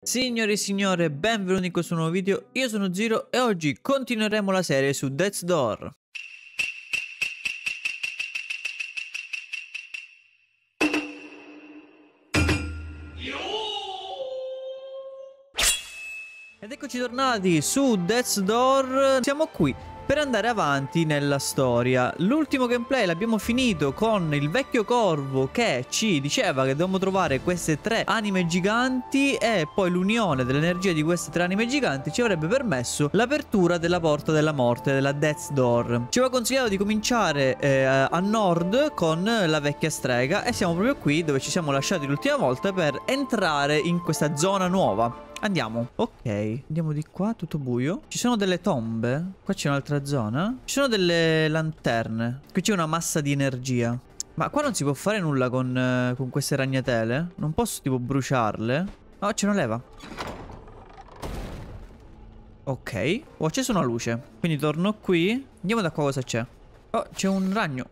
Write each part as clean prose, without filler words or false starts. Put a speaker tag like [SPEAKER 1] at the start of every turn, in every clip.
[SPEAKER 1] Signori e signore, benvenuti in questo nuovo video, io sono Zero e oggi continueremo la serie su Death's Door. Ed eccoci tornati su Death's Door, siamo qui per andare avanti nella storia. L'ultimo gameplay l'abbiamo finito con il vecchio corvo che ci diceva che dovevamo trovare queste tre anime giganti e poi l'unione dell'energia di queste tre anime giganti ci avrebbe permesso l'apertura della porta della morte, della Death's Door. Ci aveva consigliato di cominciare a nord con la vecchia strega e siamo proprio qui dove ci siamo lasciati l'ultima volta per entrare in questa zona nuova. Andiamo. Ok, andiamo di qua, tutto buio. Ci sono delle tombe. Qua c'è un'altra zona. Ci sono delle lanterne. Qui c'è una massa di energia. Ma qua non si può fare nulla con queste ragnatele? Non posso tipo bruciarle? Oh, c'è una leva. Ok, ho acceso una luce. Quindi torno qui. Andiamo da qua, cosa c'è? Oh, c'è un ragno.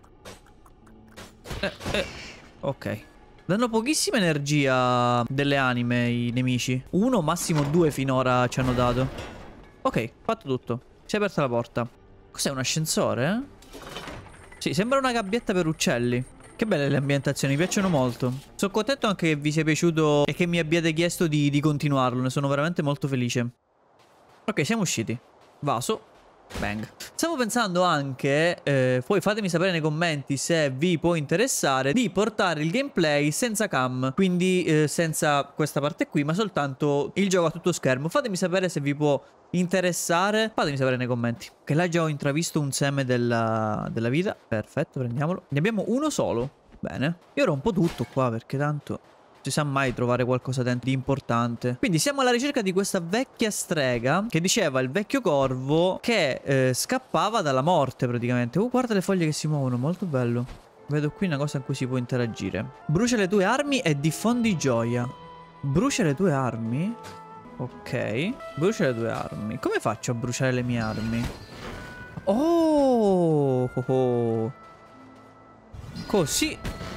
[SPEAKER 1] Ok. Danno pochissima energia delle anime i nemici. Uno, massimo due finora ci hanno dato. Ok, fatto tutto. Si è aperta la porta. Cos'è, un ascensore? Sì, sembra una gabbietta per uccelli. Che belle le ambientazioni, mi piacciono molto. Sono contento anche che vi sia piaciuto e che mi abbiate chiesto di continuarlo. Ne sono veramente molto felice. Ok, siamo usciti. Vaso. Bang. Stavo pensando anche, poi fatemi sapere nei commenti se vi può interessare, di portare il gameplay senza cam, quindi senza questa parte qui, ma soltanto il gioco a tutto schermo. Fatemi sapere se vi può interessare, fatemi sapere nei commenti. Che là già ho intravisto un seme della vita. Perfetto, prendiamolo. Ne abbiamo uno solo. Bene. Io rompo tutto qua perché tanto non si sa mai trovare qualcosa dentro di importante. Quindi siamo alla ricerca di questa vecchia strega che diceva il vecchio corvo che scappava dalla morte praticamente. Guarda le foglie che si muovono, molto bello. Vedo qui una cosa in cui si può interagire. Brucia le tue armi e diffondi gioia. Brucia le tue armi? Ok. Brucia le tue armi. Come faccio a bruciare le mie armi? Oh. Così.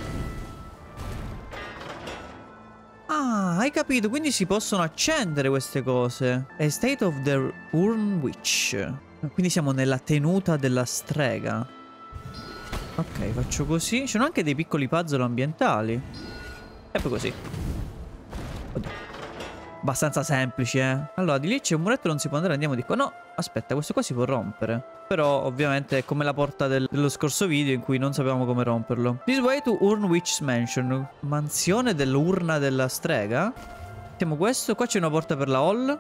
[SPEAKER 1] Ah, hai capito, quindi si possono accendere queste cose. A State of the Urn Witch. Quindi siamo nella tenuta della strega. Ok, faccio così. Ci sono anche dei piccoli puzzle ambientali. E poi così. Oddio. Abbastanza semplici, Allora, di lì c'è un muretto, non si può andare, andiamo di qua. No, aspetta, questo qua si può rompere. Però, ovviamente, è come la porta dello scorso video in cui non sapevamo come romperlo. This way to Urn Witch's Mansion. Mansione dell'urna della strega. Mettiamo questo. Qua c'è una porta per la hall.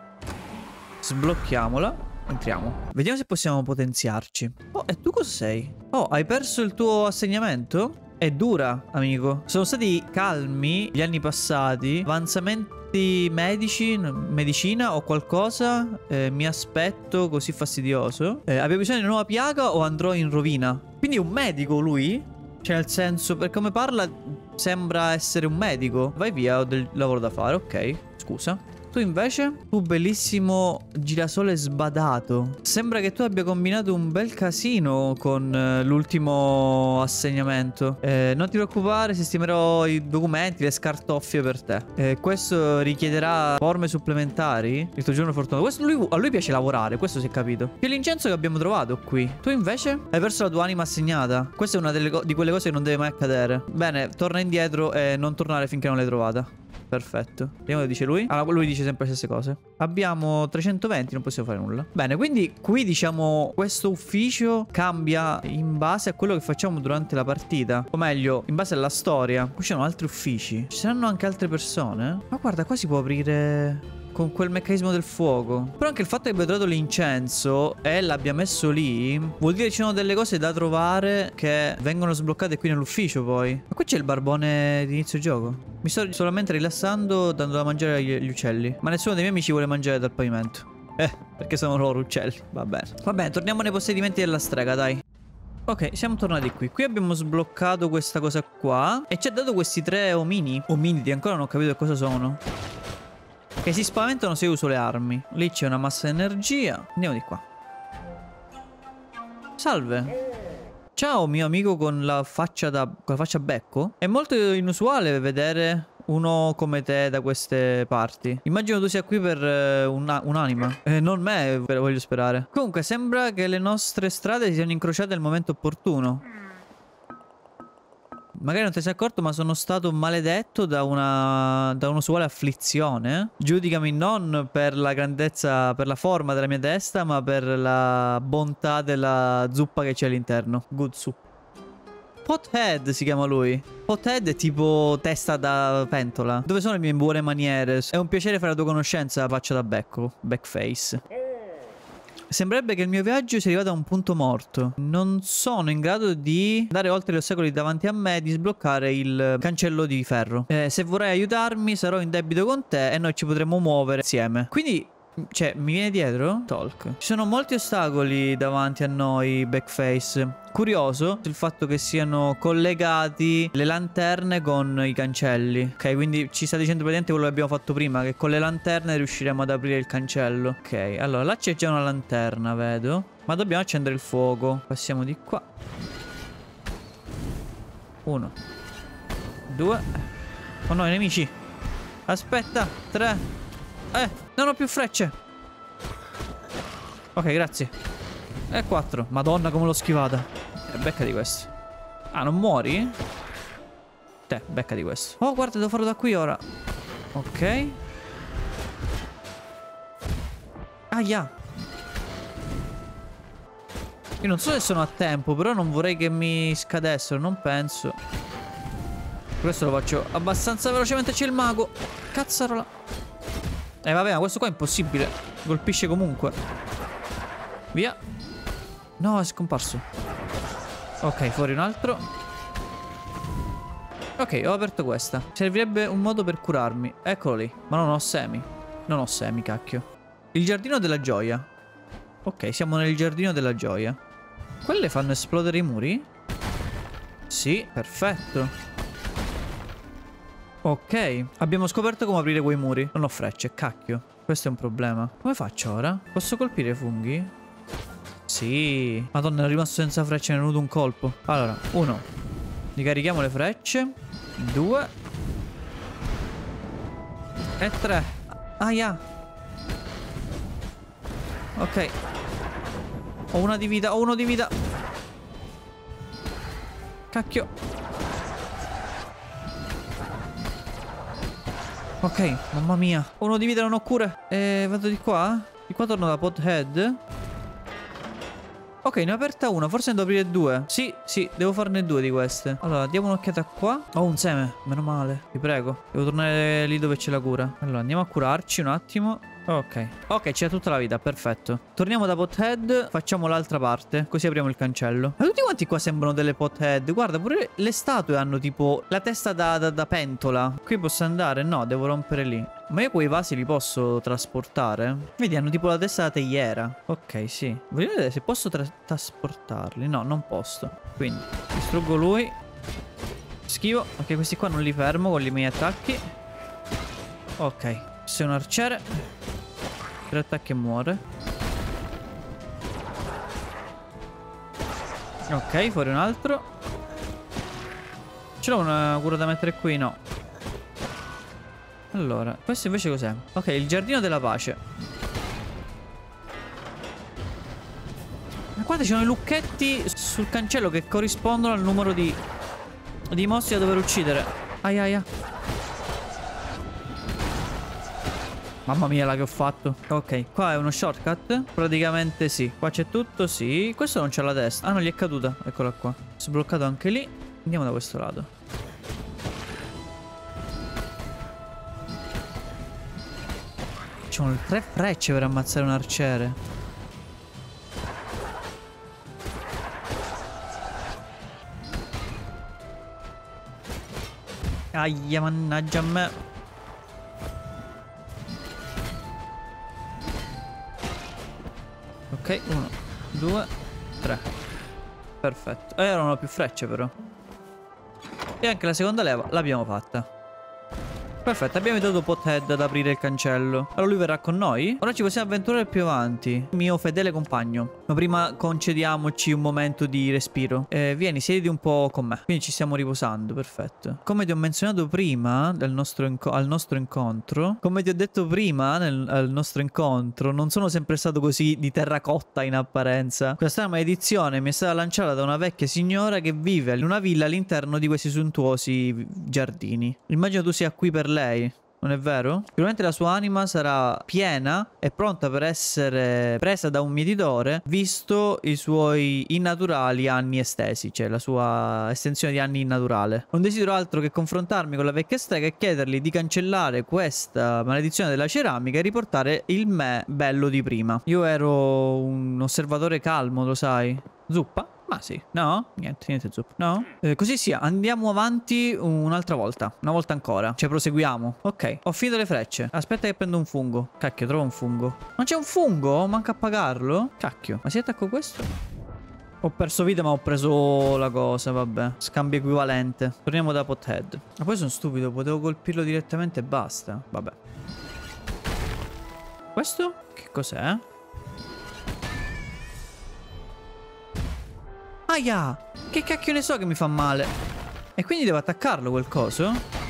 [SPEAKER 1] Sblocchiamola. Entriamo. Vediamo se possiamo potenziarci. Oh, e tu cosa sei? Oh, hai perso il tuo assegnamento? È dura, amico. Sono stati calmi gli anni passati. Avanzamenti medici, medicina o qualcosa. Mi aspetto, così fastidioso. Abbiamo bisogno di una nuova piaga o andrò in rovina? Quindi è un medico lui? Cioè nel senso, per come parla sembra essere un medico. Vai via, ho del lavoro da fare. Ok, scusa. Tu invece? Tu bellissimo girasole sbadato. Sembra che tu abbia combinato un bel casino con l'ultimo assegnamento. Non ti preoccupare, sistemerò i documenti, le scartoffie per te. Questo richiederà forme supplementari. Il tuo giorno fortunato. A lui piace lavorare, questo si è capito. Che l'incenso che abbiamo trovato qui. Tu invece? Hai perso la tua anima assegnata. Questa è una di quelle cose che non deve mai accadere. Bene, torna indietro e non tornare finché non l'hai trovata. Perfetto. Vediamo che dice lui. Allora, lui dice sempre le stesse cose. Abbiamo 320, non possiamo fare nulla. Bene, quindi qui diciamo questo ufficio cambia in base a quello che facciamo durante la partita. O meglio, in base alla storia. Qui ci sono altri uffici. Ci saranno anche altre persone? Ma guarda, qua si può aprire con quel meccanismo del fuoco. Però anche il fatto che abbia trovato l'incenso e l'abbia messo lì vuol dire che ci sono delle cose da trovare che vengono sbloccate qui nell'ufficio poi. Ma qui c'è il barbone di inizio gioco. Mi sto solamente rilassando dando da mangiare agli uccelli. Ma nessuno dei miei amici vuole mangiare dal pavimento. Perché sono loro uccelli. Va bene. Va bene, torniamo nei possedimenti della strega, dai. Ok, siamo tornati qui. Qui abbiamo sbloccato questa cosa qua e ci ha dato questi tre ominidi. Ancora non ho capito cosa sono. Che si spaventano se uso le armi. Lì c'è una massa di energia. Andiamo di qua. Salve. Ciao mio amico con la faccia becco. È molto inusuale vedere uno come te da queste parti. Immagino tu sia qui per un'anima. Non me, voglio sperare. Comunque sembra che le nostre strade si siano incrociate al momento opportuno. Magari non ti sei accorto, ma sono stato maledetto da un'usuale afflizione. Giudicami non per la grandezza, per la forma della mia testa, ma per la bontà della zuppa che c'è all'interno. Good soup. Pothead si chiama lui. Pothead è tipo testa da pentola. Dove sono le mie buone maniere? È un piacere fare la tua conoscenza, faccia da becco. Backface. Sembrerebbe che il mio viaggio sia arrivato a un punto morto. Non sono in grado di andare oltre gli ostacoli davanti a me e di sbloccare il cancello di ferro. Se vorrai aiutarmi, sarò in debito con te e noi ci potremo muovere insieme. Quindi, cioè, mi viene dietro? Talk. Ci sono molti ostacoli davanti a noi, Backface. Curioso il fatto che siano collegati le lanterne con i cancelli. Ok, quindi ci sta dicendo praticamente quello che abbiamo fatto prima, che con le lanterne riusciremo ad aprire il cancello. Ok, allora là c'è già una lanterna, vedo. Ma dobbiamo accendere il fuoco. Passiamo di qua. 1 2. Oh no, i nemici. Aspetta, 3. Non ho più frecce. Ok, grazie. E 4. Madonna come l'ho schivata. Becca di questo. Ah, non muori? Te, becca di questo. Oh, guarda, devo farlo da qui ora. Ok. Aia. Io non so se sono a tempo, però non vorrei che mi scadessero, non penso. Questo lo faccio abbastanza velocemente. C'è il mago. Cazzarola. Vabbè, ma questo qua è impossibile. Colpisce comunque. Via. No, è scomparso. Ok, fuori un altro. Ok, ho aperto questa. Servirebbe un modo per curarmi. Eccolo lì. Ma non ho semi. Non ho semi, cacchio. Il giardino della gioia. Ok, siamo nel giardino della gioia. Quelle fanno esplodere i muri? Sì, perfetto. Ok, abbiamo scoperto come aprire quei muri. Non ho frecce, cacchio. Questo è un problema. Come faccio ora? Posso colpire i funghi? Sì. Madonna, è rimasto senza frecce, ne è venuto un colpo. Allora, 1. Ricarichiamo le frecce. 2. E 3. Aia. Ok. Ho una di vita, ho uno di vita. Cacchio. Ok, mamma mia. Ho uno di vita, non ho cure. Vado di qua? Di qua torno da Pothead. Ok, ne ho aperta una, forse ne devo aprire 2. Sì, sì, devo farne 2 di queste. Allora, diamo un'occhiata qua. Ho un seme, meno male, vi prego. Devo tornare lì dove c'è la cura. Allora, andiamo a curarci un attimo. Ok, ok, c'è tutta la vita, perfetto. Torniamo da Pothead, facciamo l'altra parte, così apriamo il cancello. Ma tutti quanti qua sembrano delle Pothead. Guarda, pure le statue hanno tipo la testa da pentola. Qui posso andare? No, devo rompere lì. Ma io quei vasi li posso trasportare? Vedi, hanno tipo la testa da teiera. Ok, sì. Voglio vedere se posso trasportarli. No, non posso. Quindi, distruggo lui. Schivo. Ok, questi qua non li fermo con i miei attacchi. Ok, sei un arciere. 3 attacchi e muore. Ok, fuori un altro. Ce l'ho una cura da mettere qui? No. Allora, questo invece cos'è? Ok, il giardino della pace. Ma guarda, ci sono i lucchetti sul cancello che corrispondono al numero di mostri da dover uccidere. Aia aia. Mamma mia, la che ho fatto. Ok, qua è uno shortcut? Praticamente sì. Qua c'è tutto, sì. Questo non c'ha la testa. Ah, no, gli è caduta. Eccola qua. Sbloccato anche lì. Andiamo da questo lato. Ci sono 3 frecce per ammazzare un arciere. Aia, mannaggia a me. Ok, 1, 2, 3. Perfetto. E ora non ho più frecce però. E anche la seconda leva l'abbiamo fatta. Perfetto, abbiamo aiutato Pothead ad aprire il cancello. Allora lui verrà con noi. Ora ci possiamo avventurare più avanti. Mio fedele compagno. Ma prima concediamoci un momento di respiro. Vieni, siediti un po' con me. Quindi ci stiamo riposando, perfetto. Come ti ho menzionato prima al nostro incontro, come ti ho detto prima al nostro incontro, non sono sempre stato così di terracotta in apparenza. Questa maledizione mi è stata lanciata da una vecchia signora che vive in una villa all'interno di questi sontuosi giardini. Immagino tu sia qui per lei, non è vero? Sicuramente la sua anima sarà piena e pronta per essere presa da un mietitore, visto i suoi innaturali anni estesi, cioè la sua estensione di anni innaturale. Non desidero altro che confrontarmi con la vecchia strega e chiedergli di cancellare questa maledizione della ceramica e riportare il me bello di prima. Io ero un osservatore calmo, lo sai. Zuppa? Ma sì. No? Niente zuppa. No? Così sia, andiamo avanti un'altra volta. Una volta ancora. Cioè proseguiamo. Ok, ho finito le frecce. Aspetta che prendo un fungo. Cacchio, trovo un fungo. Non c'è un fungo? Manca a pagarlo? Cacchio. Ma se attacco questo? Ho perso vita ma ho preso la cosa, vabbè. Scambio equivalente. Torniamo da Pothead. Ma poi sono stupido, potevo colpirlo direttamente e basta. Vabbè. Questo? Che cos'è? Aia! Che cacchio ne so che mi fa male? E quindi devo attaccarlo quel coso?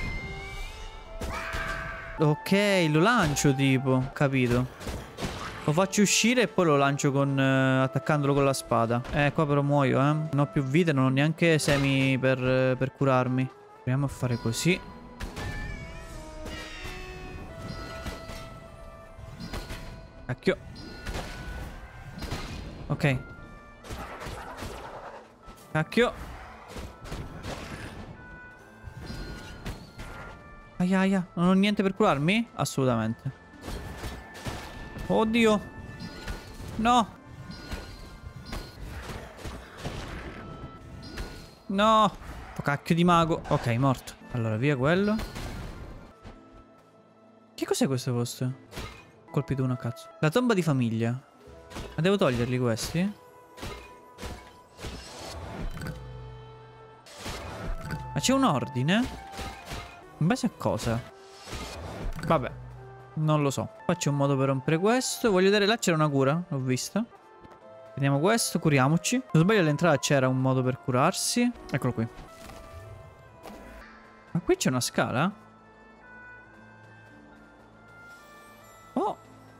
[SPEAKER 1] Ok, lo lancio tipo, capito. Lo faccio uscire e poi lo lancio con attaccandolo con la spada. Qua però muoio, Non ho più vite, non ho neanche semi per curarmi. Proviamo a fare così. Cacchio. Ok. Cacchio. Aia. Non ho niente per curarmi? Assolutamente. Oddio. No. No. Oh, cacchio di mago. Ok, morto. Allora, via quello. Che cos'è questo posto? Ho colpito uno a cazzo. La tomba di famiglia. Ma devo toglierli questi? Ma c'è un ordine? In base a cosa? Vabbè, non lo so. Faccio un modo per rompere questo. Voglio vedere, là c'era una cura, l'ho vista. Prendiamo questo, curiamoci. Se non sbaglio all'entrata c'era un modo per curarsi. Eccolo qui. Ma qui c'è una scala? Oh!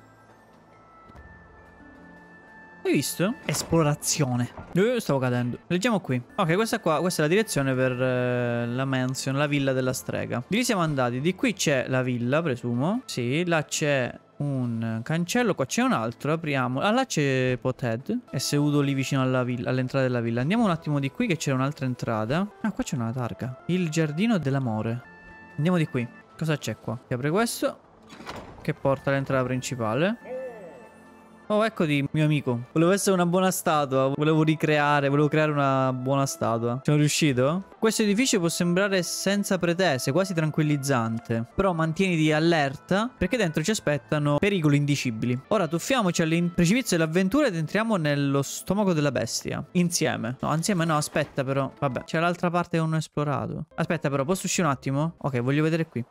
[SPEAKER 1] Hai visto? Esplorazione. Stavo cadendo. Leggiamo qui. Ok, questa qua, questa è la direzione per la mansion, la villa della strega. Di lì siamo andati. Di qui c'è la villa, presumo. Sì, là c'è un cancello. Qua c'è un altro. Apriamo. Ah, là c'è Pothead. È seduto lì vicino alla villa, all'entrata della villa. Andiamo un attimo di qui che c'è un'altra entrata. Ah, qua c'è una targa. Il giardino dell'amore. Andiamo di qui. Cosa c'è qua? Si apre questo, che porta all'entrata principale. Oh, eccoti, mio amico. Volevo essere una buona statua. Volevo creare una buona statua. Ci sono riuscito? Questo edificio può sembrare senza pretese, quasi tranquillizzante. Però mantieniti allerta, perché dentro ci aspettano pericoli indicibili. Ora tuffiamoci al precipizio dell'avventura ed entriamo nello stomaco della bestia. Insieme. No, insieme no, aspetta però. Vabbè, c'è l'altra parte che non ho esplorato. Aspetta però, posso uscire un attimo? Ok, voglio vedere qui.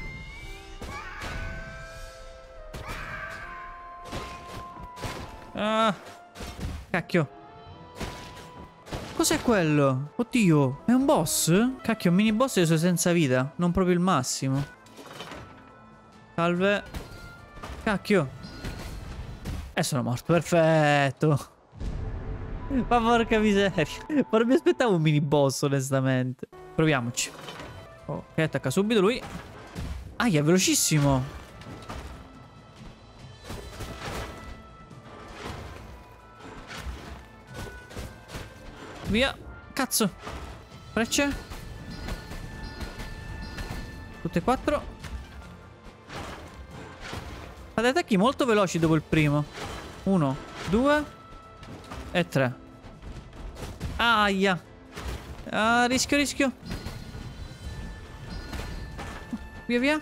[SPEAKER 1] Ah, cacchio. Cos'è quello? Oddio, è un boss? Cacchio, un mini boss e sono senza vita. Non proprio il massimo. Salve. Cacchio. E sono morto, perfetto. Ma porca miseria. Ma non mi aspettavo un mini boss, onestamente. Proviamoci. Ok, attacca subito lui. Aia, è velocissimo. Via. Cazzo. Frecce. Tutte e 4. Fate attacchi molto veloci dopo il primo. 1, 2 e 3. Aia. Ah, rischio. Via.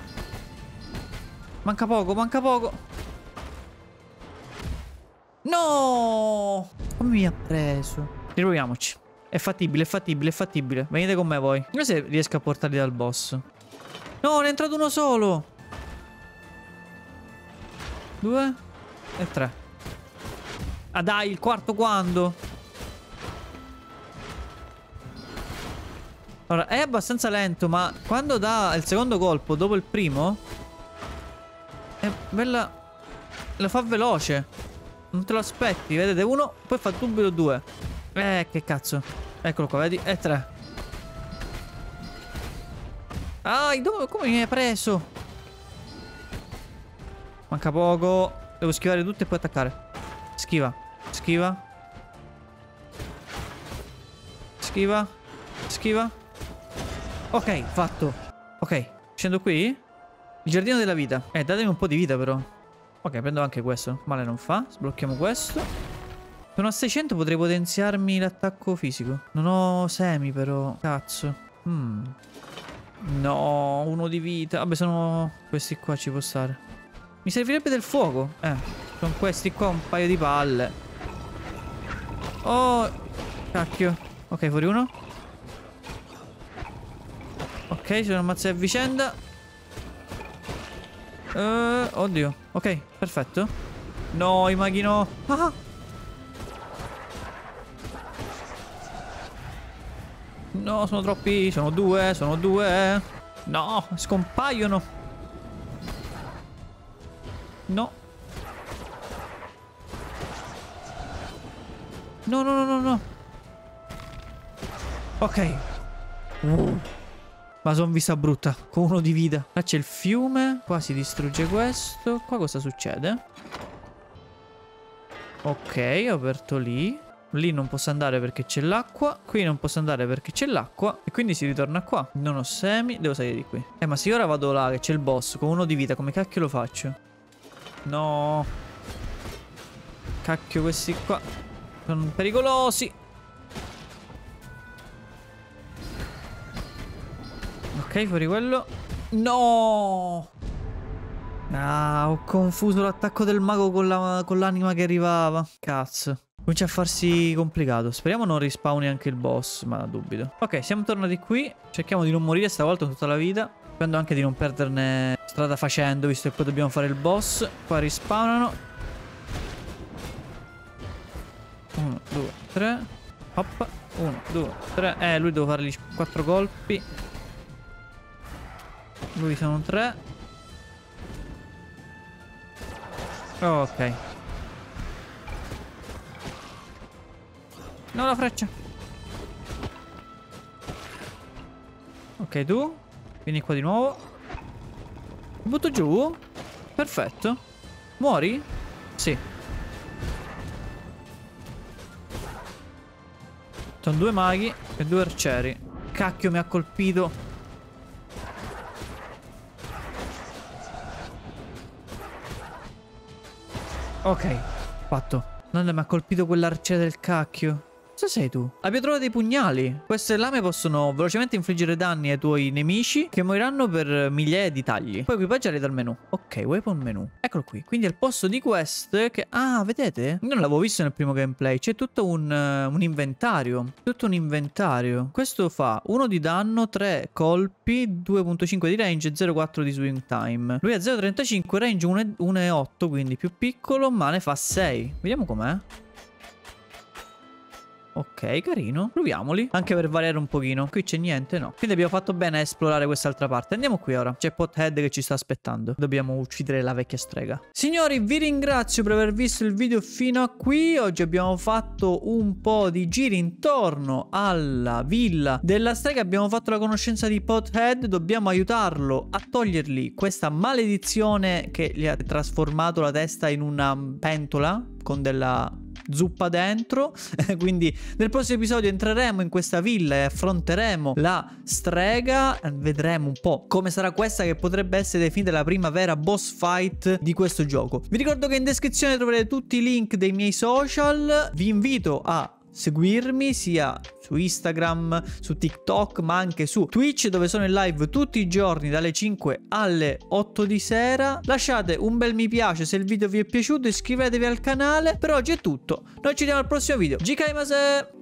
[SPEAKER 1] Manca poco. No. Come mi ha preso? Riproviamoci. È fattibile. Venite con me voi. Non so se riesco a portarli dal boss. No, ne è entrato uno solo. 2 e 3. Ah dai, il quarto quando? Allora, è abbastanza lento, ma quando dà il secondo colpo dopo il primo è bella. Lo fa veloce. Non te lo aspetti, vedete? Uno, poi fa subito 2. Che cazzo. Eccolo qua, vedi? E 3. Ah, come mi hai preso? Manca poco. Devo schivare tutto e poi attaccare. Schiva. Schiva. Schiva. Schiva. Ok, fatto. Ok, scendo qui. Il giardino della vita. Datemi un po' di vita però. Ok, prendo anche questo. Male non fa. Sblocchiamo questo. Sono a 600, potrei potenziarmi l'attacco fisico. Non ho semi però. Cazzo. No, uno di vita. Vabbè, sono questi qua, ci può stare. Mi servirebbe del fuoco. Sono questi qua, un paio di palle. Oh, cacchio. Ok, fuori uno. Ok, ci sono ammazzati a vicenda. Oddio. Ok, perfetto. No, i maghi no. Ah. No, sono troppi. Sono due, sono due. No, scompaiono. No. No, no, no, no, no. Ok. Ma sono vista brutta. Con uno di vita. Qua c'è il fiume. Qua si distrugge questo. Qua cosa succede? Ok, ho aperto lì. Lì non posso andare perché c'è l'acqua. Qui non posso andare perché c'è l'acqua. E quindi si ritorna qua. Non ho semi. Devo salire di qui. Ma se ora vado là che c'è il boss con uno di vita, come cacchio lo faccio? No. Cacchio, questi qua sono pericolosi. Ok, fuori quello. No. Ah, ho confuso l'attacco del mago con l'anima che arrivava. Cazzo. Comincia a farsi complicato. Speriamo non respawni anche il boss, ma dubito. Ok, siamo tornati qui. Cerchiamo di non morire stavolta tutta la vita. Spero anche di non perderne strada facendo, visto che poi dobbiamo fare il boss. Qua rispawnano. 1, 2, 3. Hop. 1, 2, 3. Lui devo fargli 4 colpi. Lui sono 3. Ok. No, la freccia. Ok, tu. Vieni qua di nuovo. Mi butto giù. Perfetto. Muori? Sì. Sono 2 maghi e 2 arcieri. Cacchio, mi ha colpito. Ok, fatto. Non mi ha colpito quell'arciere del cacchio. Cosa sei tu? Abbiamo trovato dei pugnali. Queste lame possono velocemente infliggere danni ai tuoi nemici, che moriranno per migliaia di tagli. Puoi equipaggiare dal menu. Ok, weapon menu. Eccolo qui. Quindi al posto di queste che... Ah, vedete? Non l'avevo visto nel primo gameplay. C'è tutto un inventario. Tutto un inventario. Questo fa 1 di danno, 3 colpi, 2.5 di range e 0.4 di swing time. Lui ha 0.35, range 1.8, quindi più piccolo, ma ne fa 6. Vediamo com'è. Ok, carino. Proviamoli. Anche per variare un pochino. Qui c'è niente, no. Quindi abbiamo fatto bene a esplorare quest'altra parte. Andiamo qui ora. C'è Pothead che ci sta aspettando. Dobbiamo uccidere la vecchia strega. Signori, vi ringrazio per aver visto il video fino a qui. Oggi abbiamo fatto un po' di giri intorno alla villa della strega. Abbiamo fatto la conoscenza di Pothead. Dobbiamo aiutarlo a togliergli questa maledizione che gli ha trasformato la testa in una pentola con della zuppa dentro. Quindi nel prossimo episodio entreremo in questa villa e affronteremo la strega. Vedremo un po' come sarà questa, che potrebbe essere definita la prima vera boss fight di questo gioco. Vi ricordo che in descrizione troverete tutti i link dei miei social. Vi invito a seguirmi sia su Instagram, su TikTok, ma anche su Twitch, dove sono in live tutti i giorni dalle 5 alle 8 di sera. Lasciate un bel mi piace se il video vi è piaciuto, iscrivetevi al canale. Per oggi è tutto, noi ci vediamo al prossimo video. Jikaimase!